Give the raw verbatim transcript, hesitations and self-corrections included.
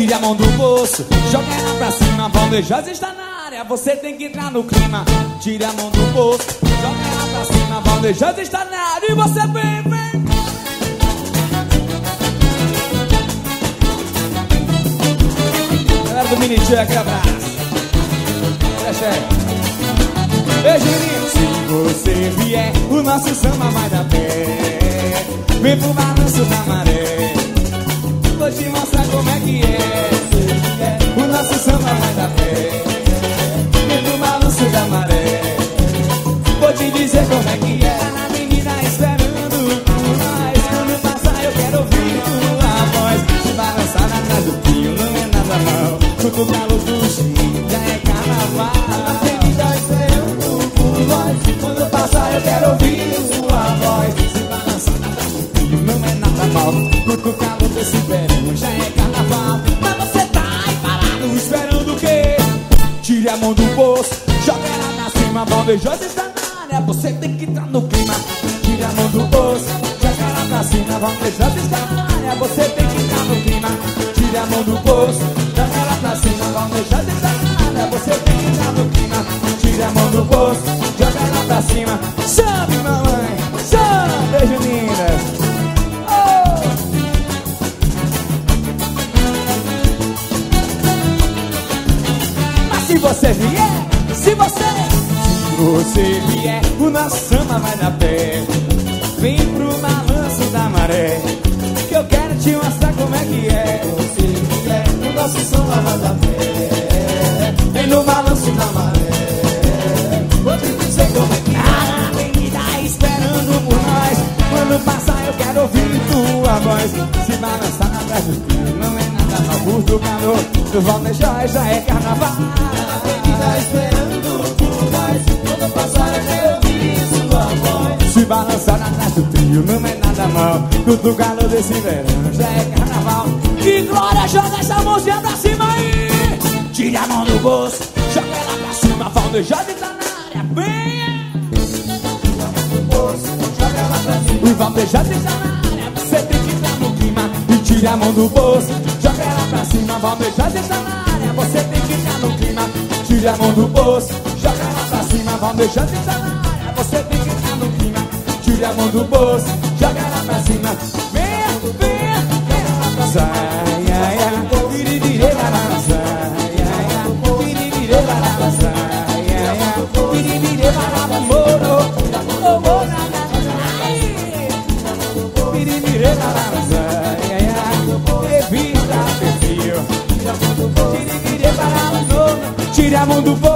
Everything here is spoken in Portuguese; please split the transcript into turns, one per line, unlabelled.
Tire a mão do bolso, joga ela pra cima. Valdejosa está na área, você tem que entrar no clima. Tire a mão do bolso, joga ela pra cima. Valdejosa está na área e você vem, vem. Galera do Mini Tchê, aquele abraço. Fecha aí. Beijo, menino. Se você vier, o nosso samba vai dar pé. Vem pro balanço da maré, vou te mostrar como é que é. Se vier, o nosso samba vai dar pé. Vem pro balanço da maré, vou te dizer como é que é. A menina esperando por nós, quando passar eu quero ouvir tua voz. Se balançar atrás do fio não é nada mal. Tudo calor do Chile já é carnaval. A menina esperando por nós, quando passar eu quero ouvir sua voz. Se balançar atrás do fio não é nada mal. Tudo calor desse verão já é carnaval. Mas você tá aí parado esperando o quê? Tire a mão do bolso, joga ela pra cima. Valdejosa está na área, você tem que entrar no clima. Tire a mão do bolso, joga ela pra cima. Valdejosa está na área, você tem que entrar no clima. Tire a mão do bolso, joga ela pra cima. Valdejosa está na área, você tem que entrar no clima. Tire a mão do bolso, joga ela pra cima. Chame mamãe, chame, beijo lindas. Se você vier, se você Se você vier, o nosso samba vai dar pé. Vem pro balanço da maré, que eu quero te mostrar como é que é. Se você vier, o nosso samba vai dar pé. Vem no balanço da maré, vou te dizer como é que é. A avenida esperando por nós, quando passar eu quero ouvir tua voz. Se balançar atrás do fio não é nada mal. Curto o calor do Valdejosa já é carnaval. Tá esperando por nós, quando passar eu quero ouvir sua voz. Se balançar atrás do trio não é nada mal. Tudo calor desse verão já é carnaval. Que glória, joga essa mãozinha pra cima aí. Tire a mão do bolso, joga ela pra cima. Valdejosa está na área, venha. Tire a mão do bolso, joga ela pra cima. O Valdejosa está na área, você tem que entrar no clima. E tire a mão do bolso, joga ela pra cima. Valdejosa está na área, você tem que entrar no clima. Tire a mão do bolso, joga ela pra cima. Valdejosa está na área, você tem que entrar no clima. Tire a mão do bolso, joga ela pra cima. Venha, venha, venha pra cima. Ai, ai, ai, piribire balança. Ai, ai, ai, piribire balança. Ai, ai, ai, piribire balança. Moro, oh, moro, ai, piribire balança. Ai, ai, ai, revista perfil. Piribire balança. Tire a mão do bolso.